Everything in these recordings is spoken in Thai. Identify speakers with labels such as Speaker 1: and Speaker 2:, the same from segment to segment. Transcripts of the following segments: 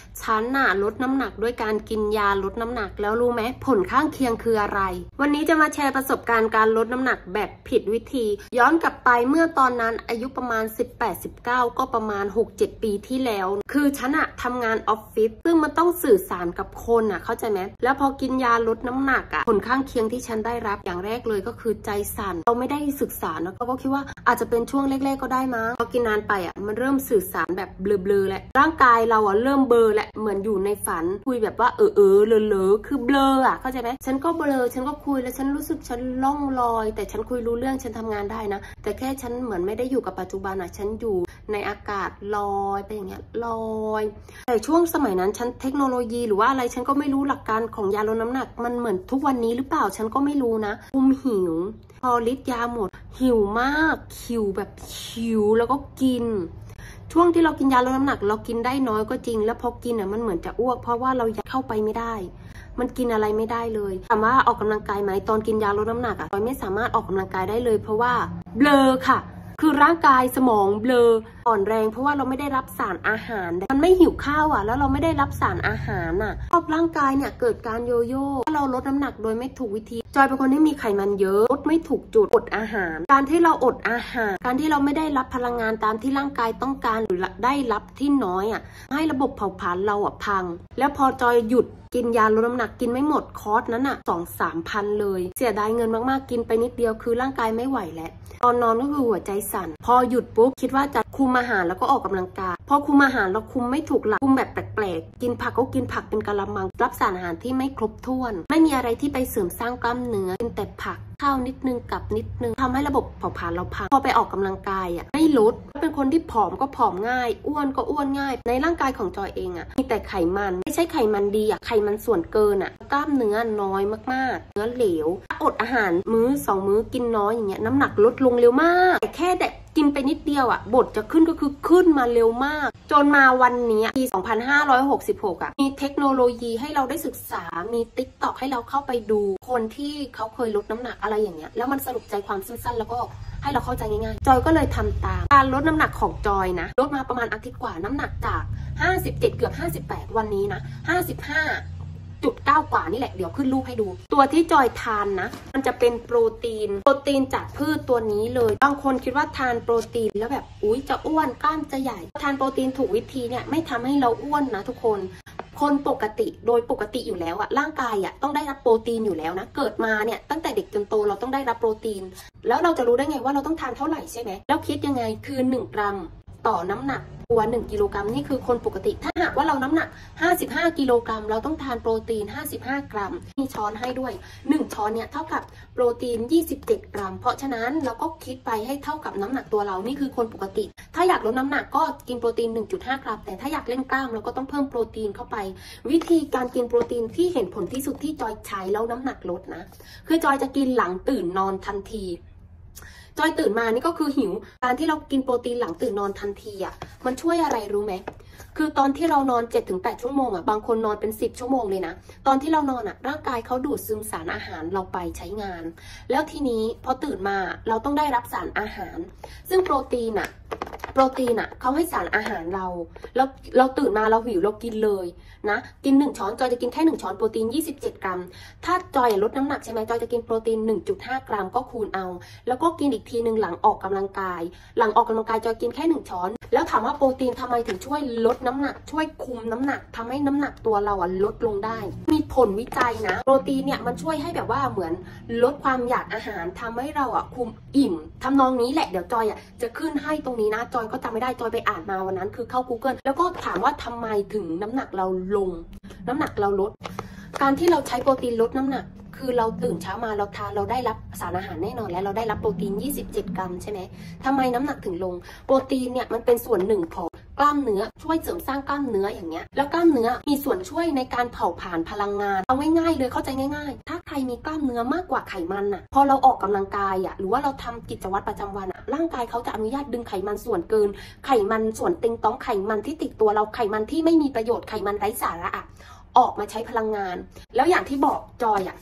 Speaker 1: ฉันน่ะลดน้ำหนักด้วยการกินยาลดน้ำหนักแล้วรู้ไหมผลข้างเคียงคืออะไร วันนี้จะมาแชร์ประสบการณ์การลดน้ำหนักแบบผิดวิธีย้อนกลับไปเมื่อตอนนั้นอายุประมาณ18-19ก็ประมาณ 6-7 ปีที่แล้วคือฉันอะทำงานออฟฟิศซึ่งมันต้องสื่อสารกับคนอะเข้าใจไหมแล้วพอกินยาลดน้ำหนักอะผลข้างเคียงที่ฉันได้รับอย่างแรกเลยก็คือใจสั่นเราไม่ได้ศึกษานะก็คิดว่าอาจจะเป็นช่วงแรกๆก็ได้มั้งพอกินนานไปอะมันเริ่มสื่อสารแบบเบลอๆแล้วร่างกายเราอะเริ่มเบลอและเหมือนอยู่ในฝันคุยแบบว่าเลอคือเบลออะเข้าใจไหมฉันก็เบลอฉันก็คุยแล้วฉันรู้สึกฉันล่องลอยแต่ฉันคุยรู้เรื่องฉันทำงานได้นะแต่แค่ฉันเหมือนไม่ได้อยู่กับปัจจุบันอะฉันอยู่ในอากาศลอยไปอย่างเงี้ยลอยแต่ช่วงสมัยนั้นฉันเทคโนโลยีหรือว่าอะไรฉันก็ไม่รู้หลักการของยาลดน้ำหนักมันเหมือนทุกวันนี้หรือเปล่าฉันก็ไม่รู้นะหิวพอฤทธิ์ยาหมดหิวมากหิวแบบหิวแล้วก็กินช่วงที่เรากินยาลดน้ำหนักเรากินได้น้อยก็จริงแล้วพอกินอ่ะมันเหมือนจะอ้วกเพราะว่าเราเข้าไปไม่ได้มันกินอะไรไม่ได้เลยถามว่าออกกำลังกายไหมตอนกินยาลดน้ำหนักอ่ะเราไม่สามารถออกกำลังกายได้เลยเพราะว่าเบลอค่ะคือร่างกายสมองเบลออ่อนแรงเพราะว่าเราไม่ได้รับสารอาหารมันไม่หิวข้าวอ่ะแล้วเราไม่ได้รับสารอาหารอ่ะรอบร่างกายเนี่ยเกิดการโยโย่ถ้าเราลดน้ำหนักโดยไม่ถูกวิธีจอยเป็นคนที่มีไขมันเยอะลดไม่ถูกจุดอดอาหารการที่เราอดอาหารการที่เราไม่ได้รับพลังงานตามที่ร่างกายต้องการหรือได้รับที่น้อยอ่ะให้ระบบเผาผลาญเราอ่ะพังแล้วพอจอยหยุดกินยาลดน้ำหนักกินไม่หมดคอร์สนั้นอ่ะ2-3 พันเลยเสียดายเงินมากๆกินไปนิดเดียวคือร่างกายไม่ไหวแล้วตอนนอนก็คือหัวใจสั่นพอหยุดปุ๊บคิดว่าจะคุมอาหารแล้วก็ออกกำลังกายพอคุมอาหารเราคุมไม่ถูกหลักคุมแบบแปลกๆกินผักก็กินผักเป็นกะละมังรับสารอาหารที่ไม่ครบถ้วนไม่มีอะไรที่ไปเสริมสร้างกล้ามเนื้อกินแต่ผักข้าวนิดนึงกับนิดนึงทำให้ระบบเผาผลาญเราพังพอไปออกกำลังกายอ่ะไม่ลดเป็นคนที่ผอมก็ผอมง่ายอ้วนก็อ้วนง่ายในร่างกายของจอยเองอ่ะมีแต่ไขมันไม่ใช่ไขมันดีอ่ะไขมันส่วนเกินอ่ะกล้ามเนื้อน้อยมากๆเนื้อเหลวอดอาหารมื้อ2 มื้อกินน้อยอย่างเงี้ยน้ำหนักลดลงเร็วมากแต่แค่กินไปนิดเดียวอ่ะบทจะขึ้นก็คือขึ้นมาเร็วมากจนมาวันนี้ปี2566อ่ะมีเทคโนโลยีให้เราได้ศึกษามี TikTok ให้เราเข้าไปดูคนที่เขาเคยลดน้ำหนักอะไรอย่างเงี้ยแล้วมันสรุปใจความสั้นๆแล้วก็ให้เราเข้าใจง่ายๆจอยก็เลยทำตามการลดน้ำหนักของจอยนะลดมาประมาณอาทิตย์กว่าน้ำหนักจาก57เกือบ58วันนี้นะ55.9 กว่านี่แหละเดี๋ยวขึ้นรูปให้ดูตัวที่จอยทานนะมันจะเป็นโปรตีนจากพืชตัวนี้เลยบางคนคิดว่าทานโปรตีนแล้วแบบอุ๊ยจะอ้วนกล้ามจะใหญ่ทานโปรตีนถูกวิธีเนี่ยไม่ทำให้เราอ้วนนะทุกคนปกติโดยปกติอยู่แล้วอะร่างกายอะต้องได้รับโปรตีนอยู่แล้วนะเกิดมาเนี่ยตั้งแต่เด็กจนโตเราต้องได้รับโปรตีนแล้วเราจะรู้ได้ไงว่าเราต้องทานเท่าไหร่ใช่ไหมแล้วคิดยังไงคือ1 กรัมต่อน้ำหนักตัว1 กิโลกรัมนี่คือคนปกติถ้าหากว่าเราน้ำหนัก55 กิโลกรัมเราต้องทานโปรตีน55 กรัมมีช้อนให้ด้วย1 ช้อนเนี่ยเท่ากับโปรตีน27 กรัมเพราะฉะนั้นเราก็คิดไปให้เท่ากับน้ำหนักตัวเรานี่คือคนปกติถ้าอยากลดน้ำหนักก็กินโปรตีน 1.5 กรัมแต่ถ้าอยากเล่นกล้ามเราก็ต้องเพิ่มโปรตีนเข้าไปวิธีการกินโปรตีนที่เห็นผลที่สุดที่จอยใช้แล้วน้ำหนักลดนะคือจอยจะกินหลังตื่นนอนทันทีจอยตื่นมานี่ก็คือหิวการที่เรากินโปรตีนหลังตื่นนอนทันทีอ่ะมันช่วยอะไรรู้ไหมคือตอนที่เรานอน 7-8 ชั่วโมงอ่ะบางคนนอนเป็น 10 ชั่วโมงเลยนะตอนที่เรานอนอ่ะร่างกายเขาดูดซึมสารอาหารเราไปใช้งานแล้วทีนี้พอตื่นมาเราต้องได้รับสารอาหารซึ่งโปรตีนอ่ะเขาให้สารอาหารเราตื่นมาเราหิวเรากินเลยนะกิน1 ช้อนจอยจะกินแค่1 ช้อนโปรตีน27 กรัมถ้าจอยลดน้ำหนักใช่ไหมจอยจะกินโปรตีน 1.5 กรัมก็คูณเอาแล้วก็กินอีกทีหนึ่งหลังออกกำลังกายจอยกินแค่1 ช้อนแล้วถามว่าโปรตีนทำไมถึงช่วยลดน้ำหนักช่วยคุมน้ำหนักทำให้น้ำหนักตัวเราลดลงได้มีผลวิจัยนะโปรตีนเนี่ยมันช่วยให้แบบว่าเหมือนลดความอยากอาหารทำให้เราคุมอิ่มทำนองนี้แหละเดี๋ยวจอยจะขึ้นให้ตรงนี้นะจอยก็จำไม่ได้จอยไปอ่านมาวันนั้นคือเข้า Google แล้วก็ถามว่าทำไมถึงน้ำหนักเราลงน้ำหนักเราลดการที่เราใช้โปรตีนลดน้ำหนักคือเราตื่นเช้ามาเราทานเราได้รับสารอาหารแน่นอนและเราได้รับโปรตีน27 กรัมใช่ไหมทำไมน้ำหนักถึงลงโปรตีนเนี่ยมันเป็นส่วนหนึ่งของกล้ามเนื้อช่วยเสริมสร้างกล้ามเนื้ออย่างเงี้ยแล้วกล้ามเนื้อมีส่วนช่วยในการเผาผลาญพลังงานเอาง่ายๆเลยเข้าใจง่ายๆถ้าใครมีกล้ามเนื้อมากกว่าไขมันอ่ะพอเราออกกำลังกายหรือว่าเราทำกิจวัตรประจำวันร่างกายเขาจะอนุญาตดึงไขมันส่วนเกินไขมันส่วนติงต้องไขมันที่ติดตัวเราไขมันที่ไม่มีประโยชน์ไขมันไร้สาระออกมาใช้พลังงานแล้วอย่างที่บอกจอย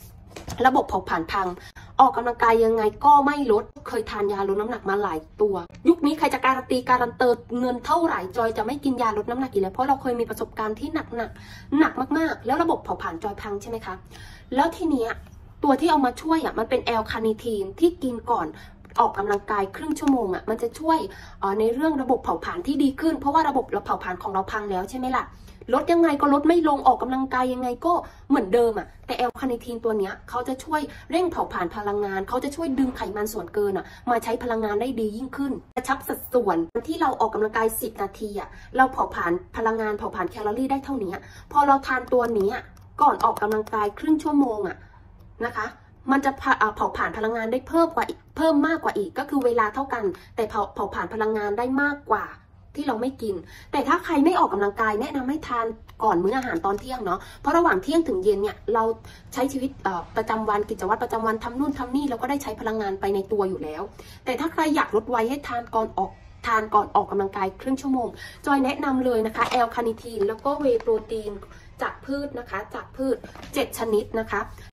Speaker 1: ระบบเผาผลาญพังออกกำลังกายยังไงก็ไม่ลดเคยทานยาลดน้ำหนักมาหลายตัวยุคนี้ใครจะการันตีการันเติร์เงินเท่าไหร่จอยจะไม่กินยาลดน้ำหนักอีกแล้วเพราะเราเคยมีประสบการณ์ที่หนักมากๆแล้วระบบเผาผลาญจอยพังใช่ไหมคะแล้วทีเนี้ยตัวที่เอามาช่วยมันเป็นแอลคาเนทีนที่กินก่อนออกกำลังกายครึ่งชั่วโมงมันจะช่วยในเรื่องระบบเผาผลาญที่ดีขึ้นเพราะว่าระบบเผาผลาญของเราพังแล้วใช่ไหมล่ะลดยังไงก็ลดไม่ลงออกกำลังกายยังไงก็เหมือนเดิมแต่แอลคาเนทีนตัวเนี้ยเขาจะช่วยเร่งเผาผลาญพลังงานเขาจะช่วยดึงไขมันส่วนเกินมาใช้พลังงานได้ดียิ่งขึ้นกระชับสัดส่วนที่เราออกกำลังกาย10 นาทีเราเผาผลาญพลังงานเผาผลาญแคลอรี่ได้เท่านี้พอเราทานตัวนี้ก่อนออกกำลังกายครึ่งชั่วโมงนะคะมันจะเผาผลาญพลังงานได้เพิ่มมากกว่าอีกก็คือเวลาเท่ากันแต่เผาผลาญพลังงานได้มากกว่าที่เราไม่กินแต่ถ้าใครไม่ออกกำลังกายแนะนำให้ทานก่อนมื้ออาหารตอนเที่ยงเนาะเพราะระหว่างเที่ยงถึงเย็นเนี่ยเราใช้ชีวิตประจำวันกิจวัตรประจำวันทำนู่นทำนี่เราก็ได้ใช้พลังงานไปในตัวอยู่แล้วแต่ถ้าใครอยากลดไว้ให้ทานก่อนออกกำลังกายครึ่งชั่วโมงจอยแนะนำเลยนะคะแอลคาเนทีนแล้วก็เวย์โปรตีนจากพืชนะคะจากพืช7 ชนิดนะคะ